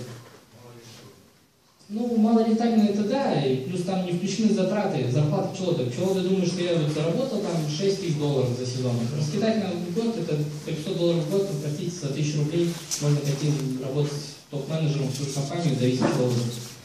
Ну, малолетально это да, и плюс там не включены затраты, зарплаты пчеловода. Пчеловоды думают, что я вот заработал там $6000 за сезон. Раскидать на год, это $500 в год, простите, за 1000 рублей можно пойти работать топ-менеджером в свою компанию, зависит от пчеловода.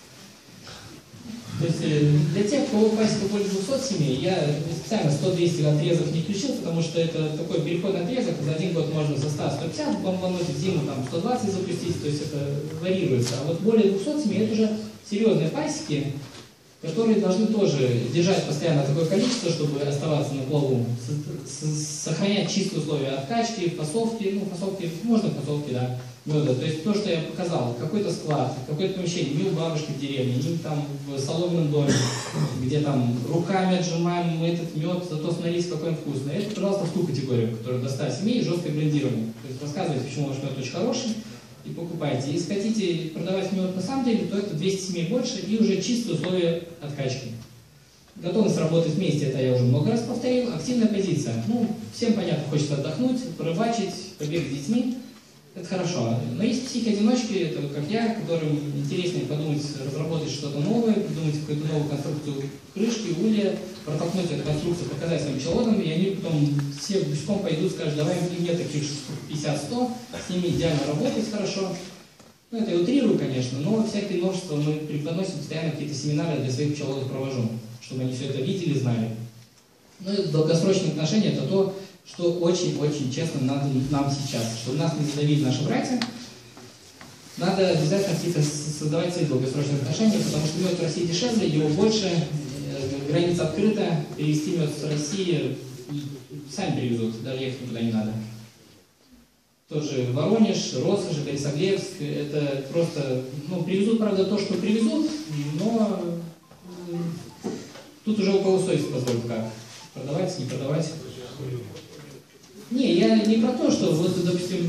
То есть для тех, кого пасека более 200 семей, я специально 100-200 отрезов не включил, потому что это такой переходный отрезок, за один год можно со 100-150 бомбануть, в зиму там 120 запустить, то есть это варьируется. А вот более 200 семей это уже серьезные пасеки, которые должны тоже держать постоянно такое количество, чтобы оставаться на плаву, сохранять чистые условия откачки, фасовки, ну фасовки, можно фасовки, да, меда. То есть то, что я показал, какой-то склад, какое-то помещение, не у бабушки в деревне, не там в соломенном доме, где там руками отжимаем мы этот мед, зато смотрите, какой он вкусный. Это, пожалуйста, в ту категорию, которая до 100 семей, жесткое брендирование. То есть рассказывайте, почему ваш мед очень хороший, и покупайте. Если хотите продавать мед на самом деле, то это 200 семей больше и уже чистые условия откачки. Готовность работать вместе, это я уже много раз повторил. Активная позиция. Ну, всем понятно, хочется отдохнуть, порыбачить, побегать с детьми. Это хорошо. Но есть психи-одиночки, это вот как я, которым интереснее подумать, разработать что-то новое, придумать какую-то новую конструкцию крышки, улья, протолкнуть эту конструкцию, показать своим пчеловодам, и они потом все гуськом пойдут, скажут, давай мне таких 50-100, с ними идеально работать хорошо. Ну, это я утрирую, конечно, но всякие новшества мы преподносим постоянно, какие-то семинары для своих пчеловодов провожу, чтобы они все это видели, знали. Ну и долгосрочные отношения – это то, что очень-очень честно надо нам сейчас. Чтобы нас не задавили наши братья, надо обязательно какие-то создавать свои долгосрочные отношения, потому что мед в России дешевле, его больше, граница открыта, перевезти мед с России сами перевезут, даже ехать никуда не надо. Тоже Воронеж, Россошь, Борисоглебск, это просто, ну, привезут, правда, то, что привезут, но тут уже у кого совесть позволит как. Продавать, не продавать. Не, я не про то, что вот, допустим,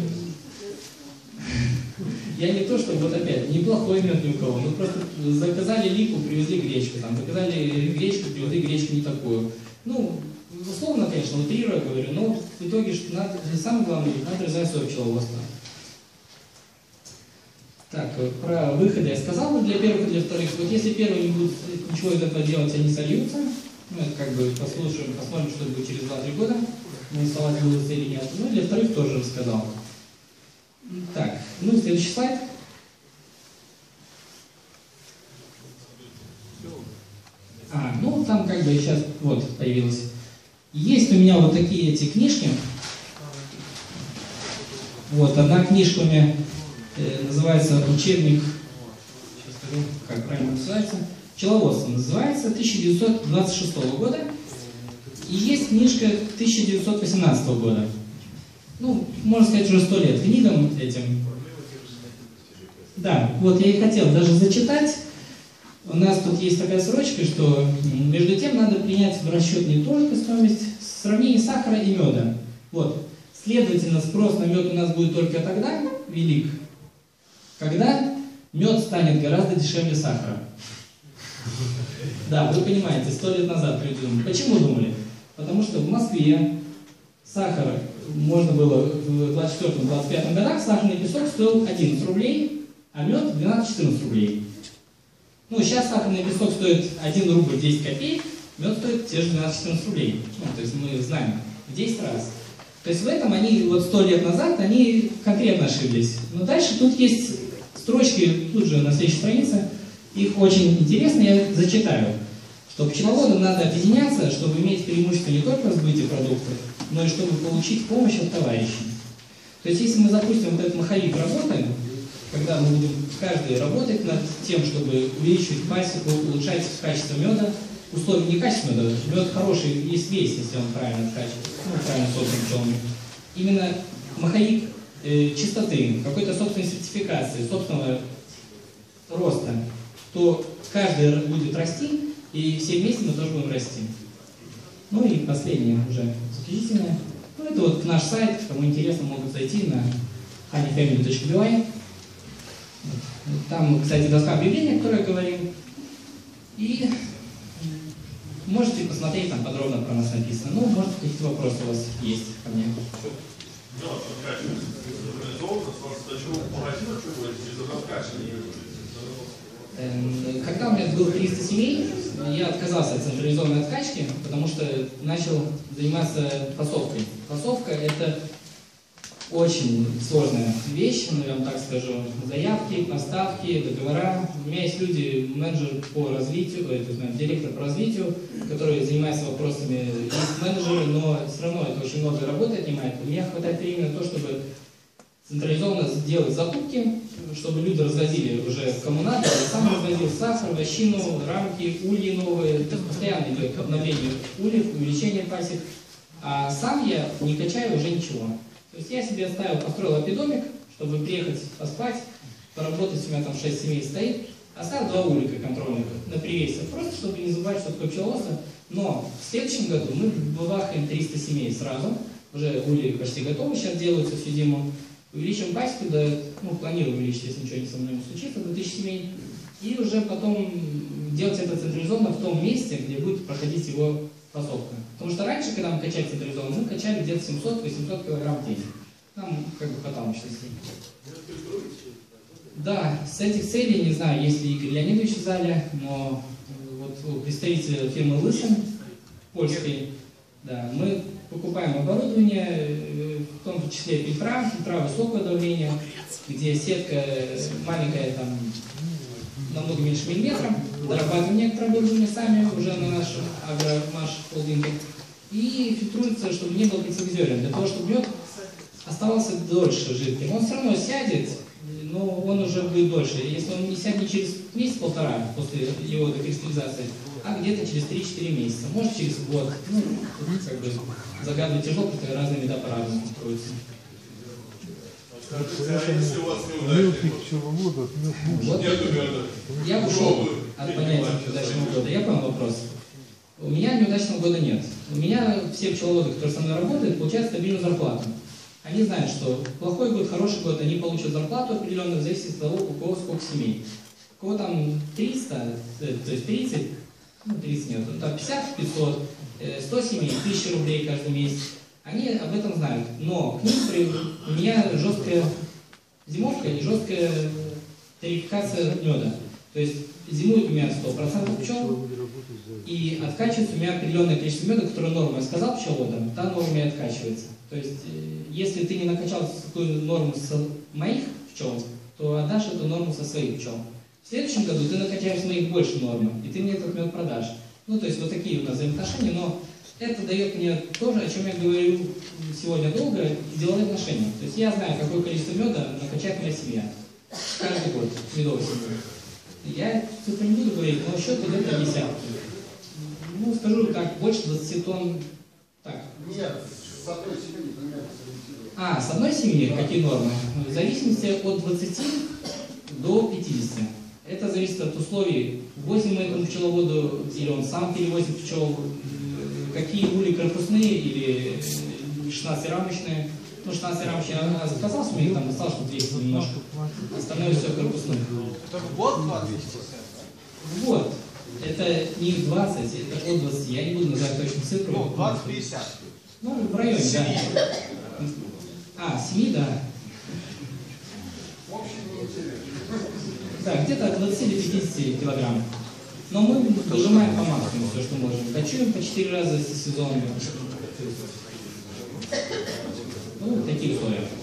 я не то, что вот опять, неплохой мед ни у кого. Мы просто заказали липу, привезли гречку, там, заказали гречку, привезли гречку не такую. Ну, условно, конечно, утрируя говорю, но в итоге, что надо, самое главное, надо развивать свое пчеловодство. Так, про выходы я сказал, для первых и для вторых. Вот если первые не будут ничего из этого делать, они сольются. Ну, это как бы послушаем, посмотрим, что будет через 2-3 года. Мы салат будут или нет. Ну, для вторых тоже рассказал. Так, ну, следующий слайд. Ну, там как бы сейчас вот появилось. Есть у меня вот такие эти книжки. Вот, одна книжка у меня называется «Учебник», сейчас скажу, как правильно называется, «Пчеловодство» называется, 1926 года. И есть книжка 1918 года. Ну, можно сказать, уже 100 лет книгам этим. Да, вот я и хотел даже зачитать. У нас тут есть такая строчка, что между тем надо принять в расчет не только стоимость сравнения сахара и меда. Вот. Следовательно, спрос на мед у нас будет только тогда велик, когда мед станет гораздо дешевле сахара. Да, вы понимаете, 100 лет назад люди думали. Почему думали? Потому что в Москве сахар можно было в 24-25 годах, сахарный песок стоил 11 рублей, а мед 12-14 рублей. Ну, сейчас сахарный песок стоит 1 рубль 10 копеек, мед стоит те же 12-14 рублей. Ну, то есть мы знаем, в 10 раз. То есть в этом они вот 100 лет назад они конкретно ошиблись. Но дальше тут есть строчки, тут же на следующей странице, их очень интересно, я зачитаю. Что пчеловодам надо объединяться, чтобы иметь преимущество не только в сбытии продуктов, но и чтобы получить помощь от товарищей. То есть если мы запустим вот этот маховик работы, когда мы будем каждый работать над тем, чтобы увеличивать пасеку, улучшать качество меда, условия не качество меда, мед хороший, есть весь, если он правильно откачивает, правильно собственным пчелами. Именно маховик чистоты, какой-то собственной сертификации, собственного роста, то каждый будет расти, и все вместе мы тоже будем расти. Ну и последнее уже заключительное. Ну это вот наш сайт, кому интересно, могут зайти на honeyfamily.by. Там, кстати, доска объявлений, о которой я говорил. И можете посмотреть, там подробно про нас написано. Ну, может, какие-то вопросы у вас есть ко мне. Когда у меня было 300 семей, я отказался от централизованной откачки, потому что начал заниматься фасовкой. Фасовка – это очень сложная вещь, ну, я вам так скажу. Заявки, поставки, договора. У меня есть люди, менеджер по развитию, директор по развитию, который занимается вопросами, есть менеджеры, но все равно это очень много работы отнимает. У меня хватает времени на то, чтобы централизованно сделать закупки, чтобы люди развозили уже кому надо. Я сам развозил сахар, вощину, рамки, ульи новые. То есть постоянно идет обновление ульев, увеличение пасек. А сам я не качаю уже ничего. То есть я себе построил апидомик, чтобы приехать поспать, поработать, у меня там 6 семей стоит, оставил 2 улика контрольных на привесе, просто чтобы не забывать, что такое пчеловодство. Но в следующем году мы вывахаем 300 семей сразу, уже ульи почти готовы, сейчас делаются всю зиму. Увеличим пасеку, планирую увеличить, если ничего со мной не случится, до 1000 семей, и уже потом делать это централизованно в том месте, где будет проходить его фасовка. Потому что раньше, когда мы качали централизованно, мы качали где-то 700-800 килограмм в день. Нам как бы хватало счастья. Да, с этих целей, не знаю, есть ли Игорь Леонидович в зале, но вот представитель фирмы Лысен, польской, да, мы покупаем оборудование, в том числе фильтра высокого давления, где сетка маленькая, там, намного меньше миллиметра, дорабатываем некоторые оборудование сами уже на нашем агромаш холдинге, и фильтруется, чтобы не было консервизером, для того, чтобы мед оставался дольше жидким. Он все равно сядет, но он уже будет дольше. Если он не сядет через месяц-полтора после его декристаллизации, а где-то через 3-4 месяца, может через год. Как бы загадывать тяжело, потому что разные меда по-разному строятся. Я ушел от понятия неудачного года. Я понял вопрос. У меня неудачного года нет. У меня все пчеловоды, которые со мной работают, получают стабильную зарплату. Они знают, что плохой год, хороший год, они получат зарплату определенную, в зависимости от того, у кого сколько семей. У кого там 300, то есть 30, 30 нет, там 50, 500, 100 семей, 1000 рублей каждый месяц. Они об этом знают. Но к ним у меня жесткая зимовка и жесткая тарификация меда. То есть зимует у меня 100% пчел, и откачивается у меня определенное количество меда, которое норма я сказал пчеловодам, та норма и откачивается. То есть если ты не накачал такую норму с моих пчел, то отдашь эту норму со своих пчел. В следующем году ты накачаешь с моих больше нормы, и ты мне этот мед продашь. Ну, то есть вот такие у нас взаимоотношения, но это дает мне тоже, о чем я говорю сегодня долго, деловые отношения. То есть я знаю, какое количество меда накачает моя семья. Каждый год медовой семьи. Я цифры не буду говорить, но счет идет на десятки. Ну, скажу так, больше 20 тонн. Так. Нет, с одной семьи примерно сориентировано. С одной семьи какие нормы? В зависимости от 20 до 50. Это зависит от условий. Возим мы этому пчеловоду, или он сам перевозит пчел, какие ули корпусные или 16-рамочные. Ну, 16-рамочные я отказался, мне их там осталось, что 200 немножко. Остальное все корпусное. Это в год 20%? Вот. Это не 20, это от 20. Я не буду называть точную цифру. Ну, 20-50. Ну, в районе, да. 7, да. Да, где-то от 20 до 50 килограмм. Но мы дожимаем по максимуму все, что можем. Качуем по 4 раза в сезон. такие условия.